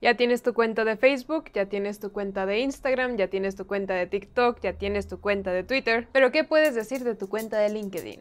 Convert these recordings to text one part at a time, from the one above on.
Ya tienes tu cuenta de Facebook, ya tienes tu cuenta de Instagram, ya tienes tu cuenta de TikTok, ya tienes tu cuenta de Twitter, pero ¿qué puedes decir de tu cuenta de LinkedIn?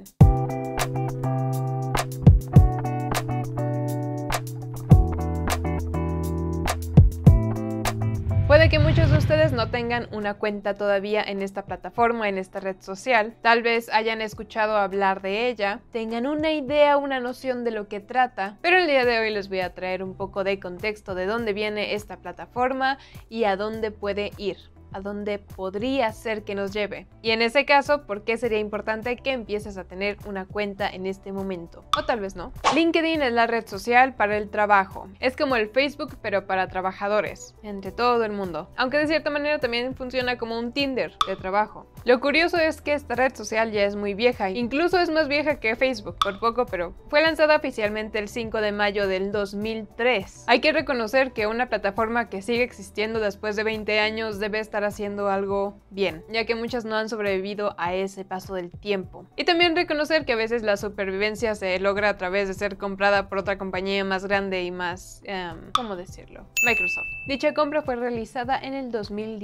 Puede que muchos de ustedes no tengan una cuenta todavía en esta plataforma, en esta red social. Tal vez hayan escuchado hablar de ella, tengan una idea, una noción de lo que trata, pero el día de hoy les voy a traer un poco de contexto de dónde viene esta plataforma y a dónde puede ir, a dónde podría ser que nos lleve. Y en ese caso, ¿por qué sería importante que empieces a tener una cuenta en este momento? O tal vez no. LinkedIn es la red social para el trabajo. Es como el Facebook, pero para trabajadores, entre todo el mundo. Aunque de cierta manera también funciona como un Tinder de trabajo. Lo curioso es que esta red social ya es muy vieja, incluso es más vieja que Facebook, por poco, pero fue lanzada oficialmente el 5 de mayo del 2003. Hay que reconocer que una plataforma que sigue existiendo después de 20 años debe estar haciendo algo bien, ya que muchas no han sobrevivido a ese paso del tiempo. Y también reconocer que a veces la supervivencia se logra a través de ser comprada por otra compañía más grande y más, ¿cómo decirlo? Microsoft. Dicha compra fue realizada en el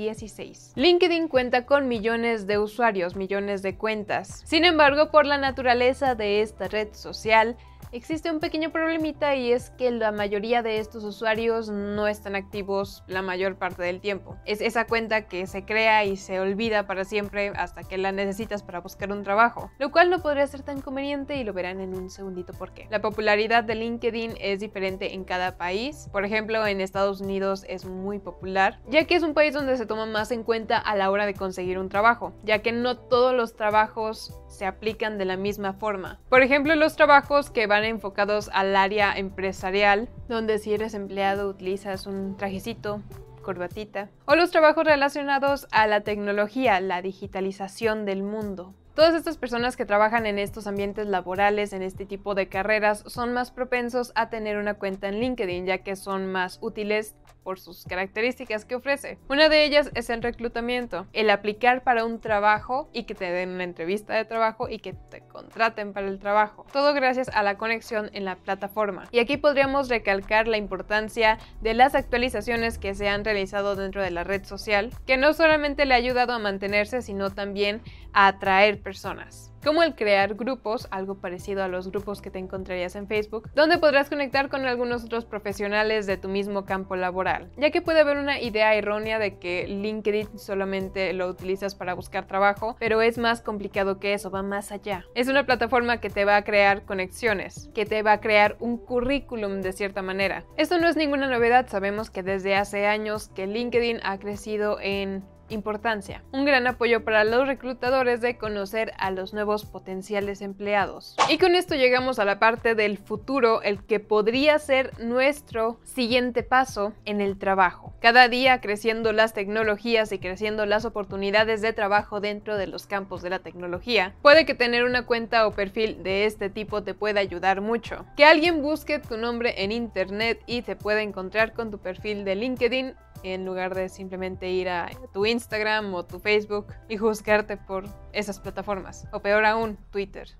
2016. LinkedIn cuenta con millones de usuarios, millones de cuentas. Sin embargo, por la naturaleza de esta red social, existe un pequeño problemita y es que la mayoría de estos usuarios no están activos la mayor parte del tiempo. Es esa cuenta que se crea y se olvida para siempre hasta que la necesitas para buscar un trabajo, lo cual no podría ser tan conveniente y lo verán en un segundito por qué. La popularidad de LinkedIn es diferente en cada país. Por ejemplo, en Estados Unidos es muy popular, ya que es un país donde se toma más en cuenta a la hora de conseguir un trabajo, ya que no todos los trabajos se aplican de la misma forma. Por ejemplo, los trabajos que van enfocados al área empresarial, donde si eres empleado utilizas un trajecito, corbatita, o los trabajos relacionados a la tecnología, la digitalización del mundo. Todas estas personas que trabajan en estos ambientes laborales, en este tipo de carreras, son más propensos a tener una cuenta en LinkedIn, ya que son más útiles por sus características que ofrece. Una de ellas es el reclutamiento, el aplicar para un trabajo y que te den una entrevista de trabajo y que te contraten para el trabajo. Todo gracias a la conexión en la plataforma. Y aquí podríamos recalcar la importancia de las actualizaciones que se han realizado dentro de la red social, que no solamente le ha ayudado a mantenerse, sino también a atraer personas, como el crear grupos, algo parecido a los grupos que te encontrarías en Facebook, donde podrás conectar con algunos otros profesionales de tu mismo campo laboral, ya que puede haber una idea errónea de que LinkedIn solamente lo utilizas para buscar trabajo, pero es más complicado que eso, va más allá. Es una plataforma que te va a crear conexiones, que te va a crear un currículum de cierta manera. Esto no es ninguna novedad, sabemos que desde hace años que LinkedIn ha crecido en importancia. Un gran apoyo para los reclutadores de conocer a los nuevos potenciales empleados. Y con esto llegamos a la parte del futuro, el que podría ser nuestro siguiente paso en el trabajo. Cada día creciendo las tecnologías y creciendo las oportunidades de trabajo dentro de los campos de la tecnología, puede que tener una cuenta o perfil de este tipo te pueda ayudar mucho. Que alguien busque tu nombre en internet y te pueda encontrar con tu perfil de LinkedIn en lugar de simplemente ir a tu Instagram o tu Facebook y juzgarte por esas plataformas, o peor aún, Twitter.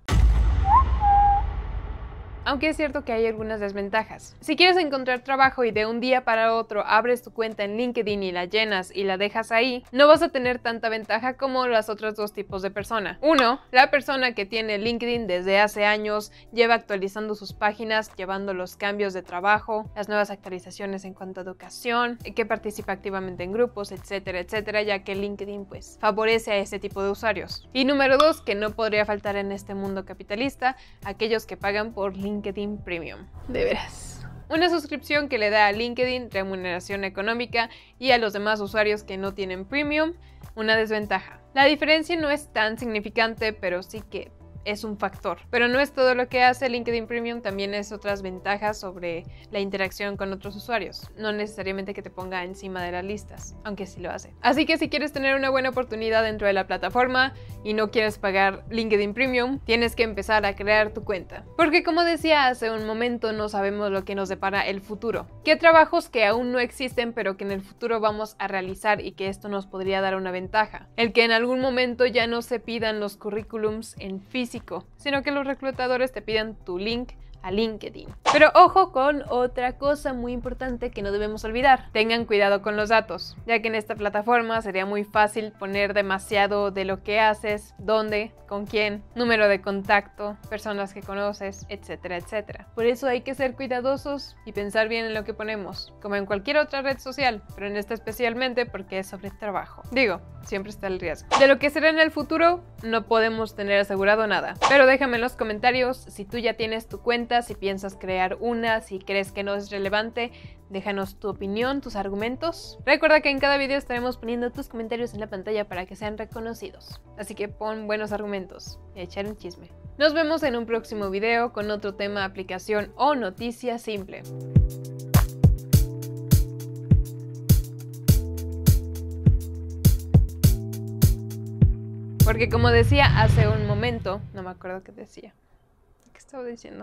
Aunque es cierto que hay algunas desventajas. Si quieres encontrar trabajo y de un día para otro abres tu cuenta en LinkedIn y la llenas y la dejas ahí, no vas a tener tanta ventaja como las otros dos tipos de persona. Uno, la persona que tiene LinkedIn desde hace años, lleva actualizando sus páginas, llevando los cambios de trabajo, las nuevas actualizaciones en cuanto a educación, que participa activamente en grupos, etcétera, etcétera, ya que LinkedIn pues favorece a este tipo de usuarios. Y número dos, que no podría faltar en este mundo capitalista, aquellos que pagan por LinkedIn Premium. De veras. Una suscripción que le da a LinkedIn remuneración económica y a los demás usuarios que no tienen Premium, una desventaja. La diferencia no es tan significante, pero sí que es un factor. Pero no es todo lo que hace LinkedIn Premium, también es otras ventajas sobre la interacción con otros usuarios. No necesariamente que te ponga encima de las listas, aunque sí lo hace. Así que si quieres tener una buena oportunidad dentro de la plataforma y no quieres pagar LinkedIn Premium, tienes que empezar a crear tu cuenta. Porque como decía hace un momento, no sabemos lo que nos depara el futuro. ¿Qué trabajos que aún no existen pero que en el futuro vamos a realizar y que esto nos podría dar una ventaja? El que en algún momento ya no se pidan los currículums en físico, sino que los reclutadores te pidan tu link a LinkedIn. Pero ojo con otra cosa muy importante que no debemos olvidar. Tengan cuidado con los datos, ya que en esta plataforma sería muy fácil poner demasiado de lo que haces, dónde, con quién, número de contacto, personas que conoces, etcétera, etcétera. Por eso hay que ser cuidadosos y pensar bien en lo que ponemos, como en cualquier otra red social, pero en esta especialmente porque es sobre trabajo. Digo, siempre está el riesgo. De lo que será en el futuro, no podemos tener asegurado nada. Pero déjame en los comentarios si tú ya tienes tu cuenta, si piensas crear una, si crees que no es relevante. Déjanos tu opinión, tus argumentos. Recuerda que en cada video estaremos poniendo tus comentarios en la pantalla para que sean reconocidos. Así que pon buenos argumentos y a echar un chisme. Nos vemos en un próximo video con otro tema, aplicación o noticia simple. Porque como decía hace un momento, no me acuerdo qué decía. ¿Qué estaba diciendo?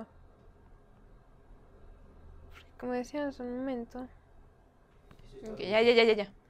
Porque como decía hace un momento... Okay, ya.